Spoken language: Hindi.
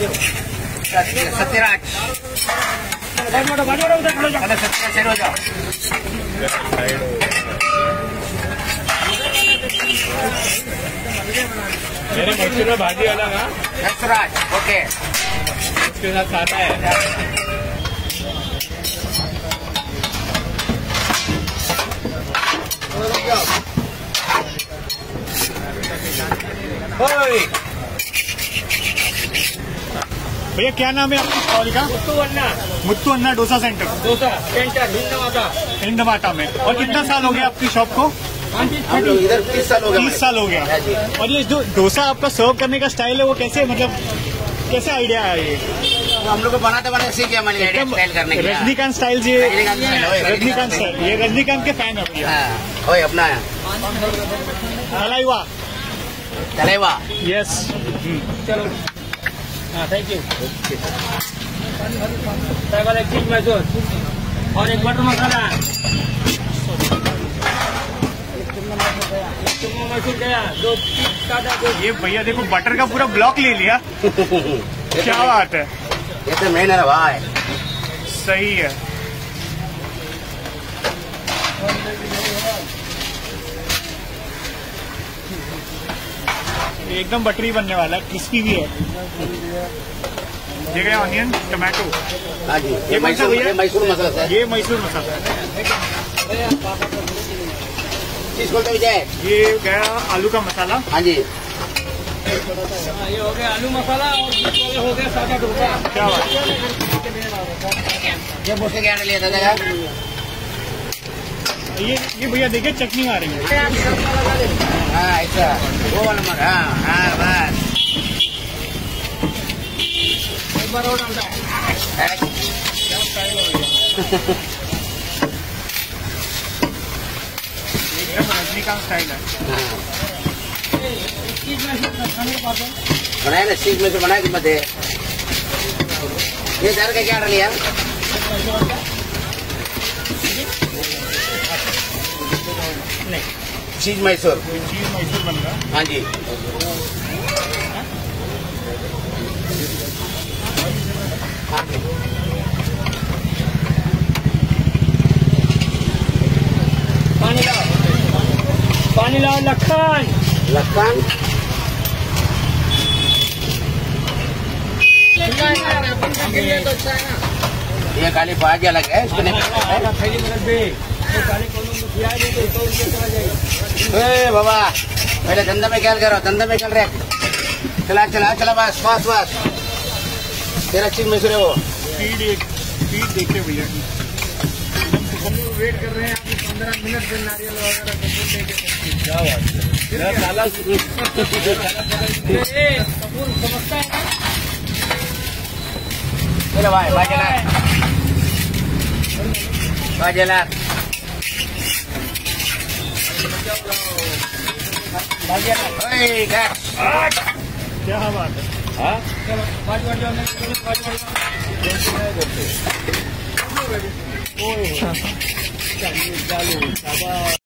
सत्यराज सत्यराज हो जाओ। मेरे मशरूम में भाजी अलग है। सत्यराज ओके, उसके साथ खाता है। भैया क्या नाम है आपकी स्टॉल का? मुत्तू अन्ना डोसा सेंटर, हिंदमाता में। और कितना साल हो गया आपकी शॉप को? हम लोग इधर 30 साल हो गया। 30 साल हो गया। और ये जो डोसा आपका सर्व करने का स्टाइल है वो कैसे, मतलब कैसे आइडिया है ये? हम लोग को बनाते बनाते सीख गया मैंने स्टाइल करने का। रजनीकांत स्टाइल जी, रजनीकांत सर, ये रजनीकांत के फैन है भैया। ओए अपना है तलाइवा, तलेवा। यस चलो हाँ थैंक यू। एक चीज मैसूर और एक बटर मसाला, मैसूर गया, 2 ये भैया देखो बटर का पूरा ब्लॉक ले लिया। क्या बात है, ये तो मेन है भाई। सही है। एकदम बटरी बनने वाला है, क्रिस्पी भी है। ये गया ऑनियन टमाटो। हाँ जी, ये मैसूर मसाला सर। ये मैसूर मसाला है। चीज बोलते विजय। ये गया आलू का मसाला। हाँ जी, ये हो गया आलू मसाला और हो गया सादा डोसा। क्या बात है। ये मुझसे क्या लिया था? ये भैया देखिए चटनी आ रही है। हाँ ऐसा वो वाला मग। हाँ बस एक बार और डालता है। एकदम रजनीकांत स्टाइल है। बनाया ना, सीख में से बनाया कि मत है। ये दाल का क्या लिया? चीज मैसूर। चीज मैसूर बन रहा। हाँ जी, पानी लाओ, पानी लाओ लखन। लखन ये काली भाजी अलग है, इसको नहीं बाबा। पहले धंधा में क्या करो, धंधा में चल रहे। चला चला चला बस बस बस। तेरा चीज मैसूर है वो। स्पीड देखिए भैया की। हम लोग वेट कर रहे हैं अभी 15 मिनट से नारियल वगैरह क्या बात है। समझता है ना? चलो भाई बाजला बाजला क्या बात है। हाँ चलो बाजू